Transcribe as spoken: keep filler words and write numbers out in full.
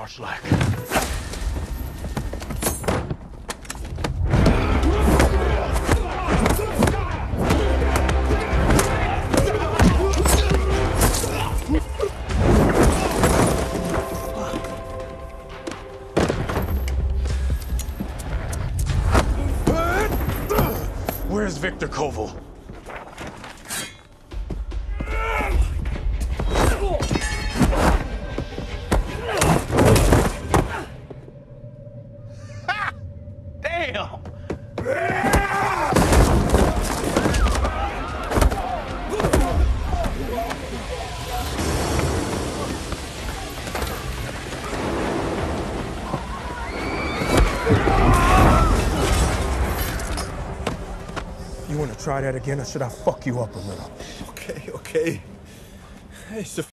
charge like? Where's Victor Koval? Damn! You want to try that again, or should I fuck you up a little? Okay, okay. Hey, Sophia.